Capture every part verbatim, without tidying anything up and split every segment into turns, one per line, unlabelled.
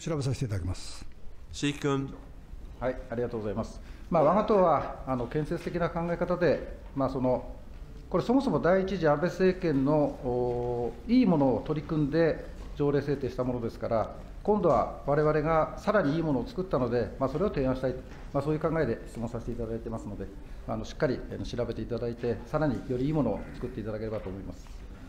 調べさせていただきます。
椎木君。
はい、ありがとうございます。まあ、我が党はあの建設的な考え方で、まあ、そのこれ、そもそも第一次安倍政権のいいものを取り組んで条例制定したものですから、今度はわれわれがさらにいいものを作ったので、まあ、それを提案したい、まあ、そういう考えで質問させていただいてますので、あのしっかり調べていただいて、さらによりいいものを作っていただければと思います。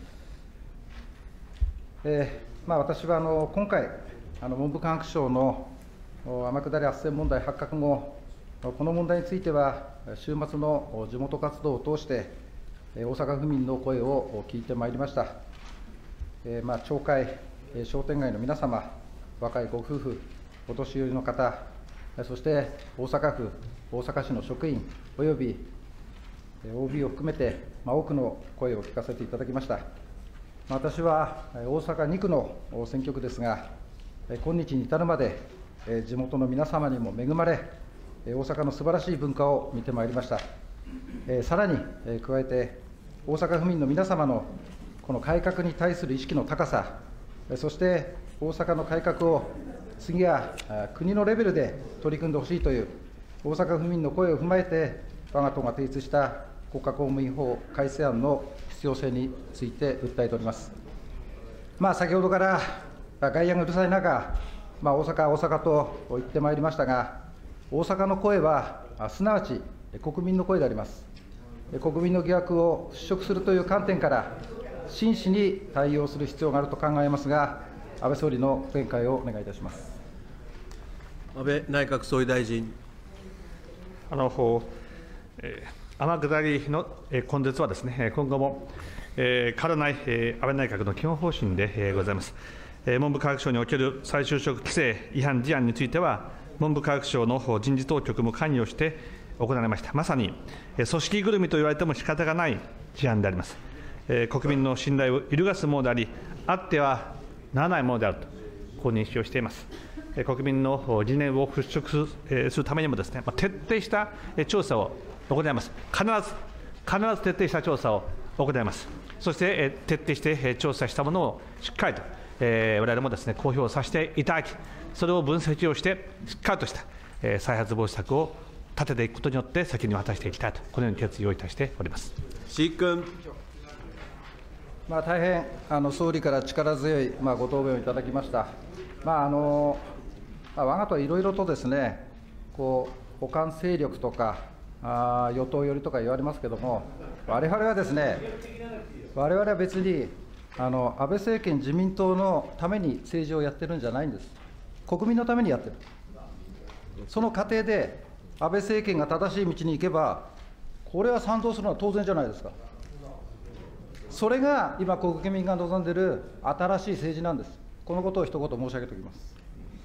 えーまあ、私はあの今回、あの文部科学省の天下りあっせん問題発覚後、この問題については、週末の地元活動を通して、大阪府民の声を聞いてまいりました。えーまあ、町会、商店街の皆様、若いご夫婦、お年寄りの方、そして大阪府、大阪市の職員、および オービー を含めて、まあ、多くの声を聞かせていただきました。私は大阪に区の選挙区ですが、今日に至るまで地元の皆様にも恵まれ、大阪の素晴らしい文化を見てまいりました。さらに加えて、大阪府民の皆様のこの改革に対する意識の高さ、そして大阪の改革を次は国のレベルで取り組んでほしいという大阪府民の声を踏まえて、我が党が提出した国家公務員法改正案の必要性について訴えております。まあ、先ほどから外野がうるさい中、まあ、大阪、大阪と言ってまいりましたが、大阪の声は、すなわち国民の声であります。国民の疑惑を払拭するという観点から、真摯に対応する必要があると考えますが、安倍総理の見解をお願いいたします。
安倍内閣総理大臣。
あの、えー、天下りの根絶はですね、今後も、えー、変わらない、えー、安倍内閣の基本方針で、えー、ございます。えー、文部科学省における再就職規制違反事案については、文部科学省の人事当局も関与して行われました。まさに、組織ぐるみと言われても仕方がない事案であります。えー、国民の信頼を揺るがすものであり、あってはならないものであると、こう認識をしています。えー、国民の疑念を払拭する、えー、するためにもですね、まあ、徹底した調査を行います。必ず、必ず徹底した調査を行います。そして、えー、徹底して調査したものをしっかりと、えー、我々もですね、公表させていただき、それを分析をして、しっかりとした、えー、再発防止策を立てていくことによって、責任を果たしていきたいと、このように決意をいたしております。
椎木君。
まあ、大変あの総理から力強い、まあ、ご答弁をいただきました。まああのまあ、我が党はいろいろとですね、こう補完勢力とかあ与党寄りとか言われますけれども、我々はですね、我々は別にあの安倍政権、自民党のために政治をやってるんじゃないんです。国民のためにやってる。その過程で安倍政権が正しい道に行けば、これは賛同するのは当然じゃないですか。それが今、国民が望んでいる新しい政治なんです。このことを一言申し上げておきます。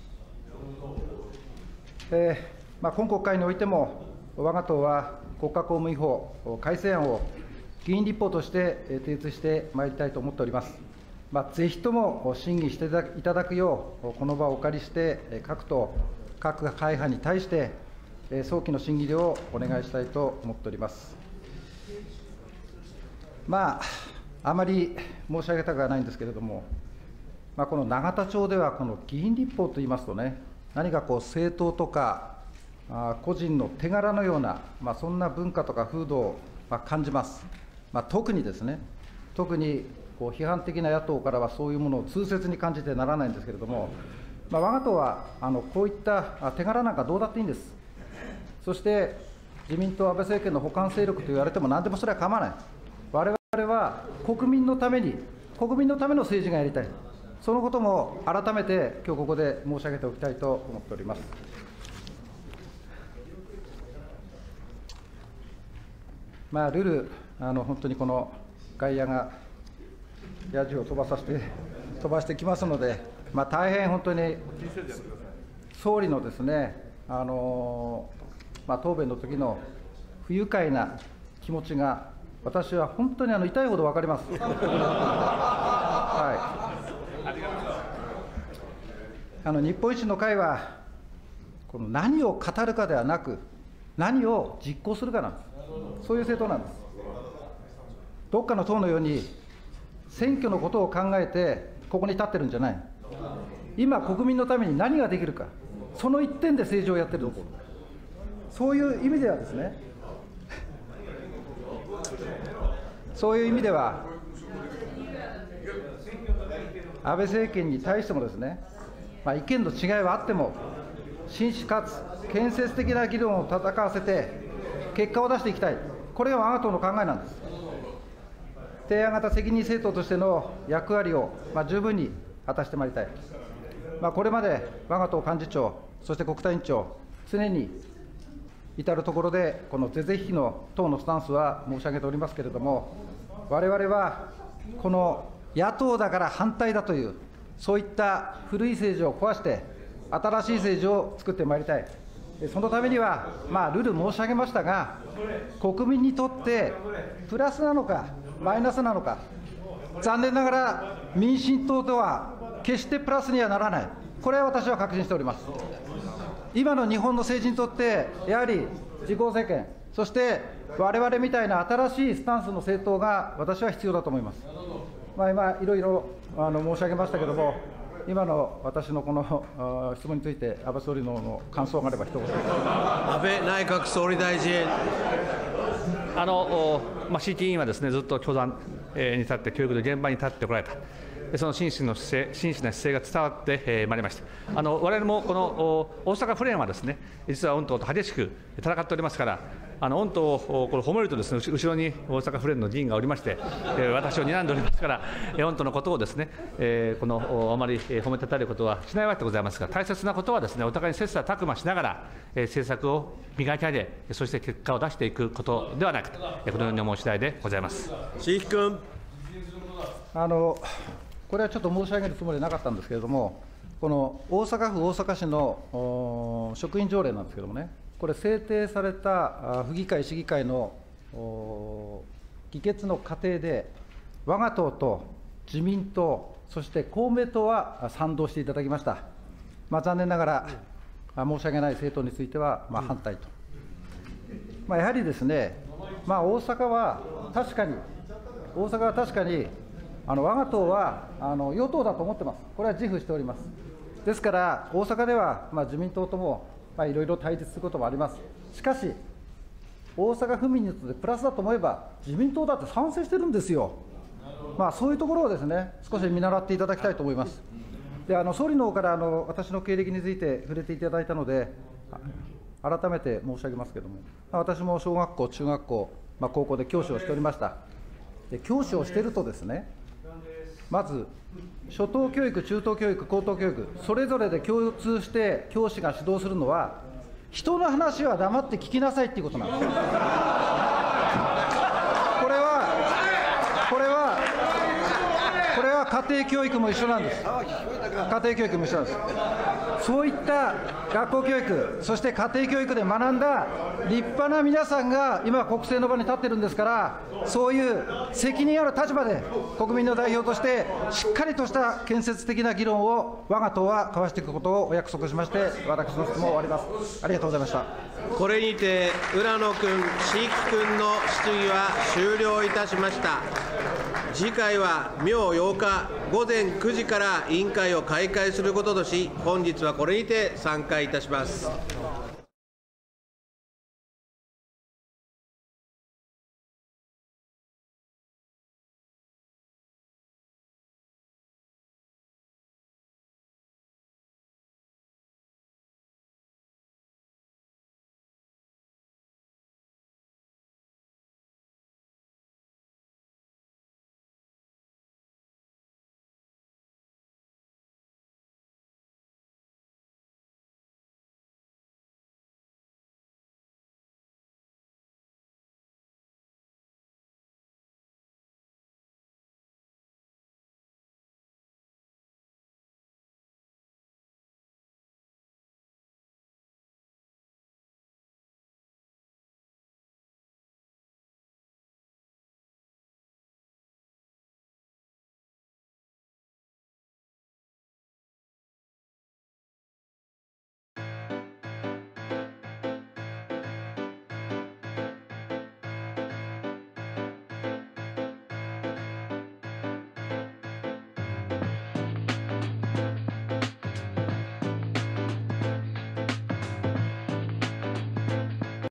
えーまあ、今国会においても、我が党は国家公務員法改正案を議員立法として提出してまいりたいと思っております。まあ、ぜひとも審議していただくよう、この場をお借りして、各党、各会派に対して、早期の審議をお願いしたいと思っております。まあ、あまり申し上げたくはないんですけれども、まあ、この永田町では、この議員立法といいますとね、何かこう政党とかあ個人の手柄のような、まあ、そんな文化とか風土をまあ感じます。まあ、特にですね、特にこう批判的な野党からはそういうものを痛切に感じてならないんですけれども、まあ、我が党はあのこういった手柄なんかどうだっていいんです。そして自民党、安倍政権の補完勢力と言われても、なんでもそれは構わない。我々は国民のために、国民のための政治がやりたい、そのことも改めて今日ここで申し上げておきたいと思っております。まあ、ルル、あの本当にこの外野がやじを飛ばさせて、飛ばしてきますので、まあ、大変本当に総理のですね、あのまあ、答弁の時の不愉快な気持ちが、私は本当にあの痛いほど分かります。はい、あの日本維新の会は、この何を語るかではなく、何を実行するかなんです。そういう政党なんです。どっかの党のように、選挙のことを考えて、ここに立ってるんじゃない。 今、国民のために何ができるか、その一点で政治をやってるんです。そういう意味ではですね、そういう意味では、安倍政権に対してもですね、まあ、意見の違いはあっても、真摯かつ建設的な議論を戦わせて、結果を出していきたい、これが我が党の考えなんです。提案型責任政党としての役割を、まあ、十分に果たしてまいりたい。まあ、これまで我が党幹事長、そして国対委員長、常に至るところで、この是々非々の党のスタンスは申し上げておりますけれども、われわれはこの野党だから反対だという、そういった古い政治を壊して、新しい政治を作ってまいりたい。そのためには、まあ、ルール申し上げましたが、国民にとってプラスなのか、マイナスなのか、残念ながら民進党とは決してプラスにはならない、これは私は確信しております。今の日本の政治にとって、やはり自公政権、そしてわれわれみたいな新しいスタンスの政党が私は必要だと思います。まあ、今、いろいろあの申し上げましたけれども、今の私のこの質問について、安倍総理の感想があれば、一言。
安倍内閣総理大臣。
あのまあ、シーティー委員はですね、ずっと教団に立って、教育の現場に立ってこられた。その真摯の姿勢真摯な姿勢が伝わってまいりました。あの我々もこの大阪府連はですね、実は御党と激しく戦っておりますから、あの御党をこれ褒めるとですね、後ろに大阪府連の議員がおりまして、私を睨んでおりますから、御党のことをですね、このあまり褒めたたえることはしないわけでございますが、大切なことはですね、お互いに切磋琢磨しながら、政策を磨き上げ、そして結果を出していくことではないかと、このように思う次第でございます。
椎木君。
あのこれはちょっと申し上げるつもりはなかったんですけれども、この大阪府大阪市の職員条例なんですけれどもね、これ、制定された府議会、市議会の議決の過程で、我が党と自民党、そして公明党は賛同していただきました。まあ、残念ながら、申し訳ない政党についてはまあ反対と。まあ、やはりですね、まあ、大阪は確かに、大阪は確かに、あの我が党はあの与党だと思ってます、これは自負しております。ですから、大阪では、まあ、自民党ともまあいろいろ対立することもあります。しかし、大阪府民にとってプラスだと思えば、自民党だって賛成してるんですよ。まあ、そういうところをですね、少し見習っていただきたいと思います。であの総理の方からあの私の経歴について触れていただいたので、改めて申し上げますけれども、私も小学校、中学校、まあ、高校で教師をしておりました。で教師をしているとですね、まず、初等教育、中等教育、高等教育、それぞれで共通して教師が指導するのは、人の話は黙って聞きなさいっていうことなんですよ。これは、これは、これは家庭教育も一緒なんです。家庭教育も一緒なんです。そういった学校教育、そして家庭教育で学んだ立派な皆さんが今、国政の場に立ってるんですから、そういう責任ある立場で、国民の代表として、しっかりとした建設的な議論を、我が党は交わしていくことをお約束しまして、私の質問を終わります。ありがとうございました。
これにて、浦野君、椎木君の質疑は終了いたしました。次回は明ようか午前くじから委員会を開会することとし、本日はこれにて散会いたします。